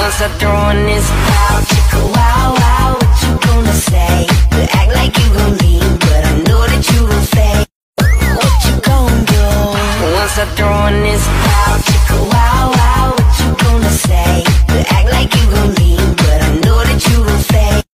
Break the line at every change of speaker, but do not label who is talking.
Once I throw on this wow, chicka wow wow, what you gonna say? You act like you gon' leave, but I know that you gon' stay. What you gon' do? Once I throw on this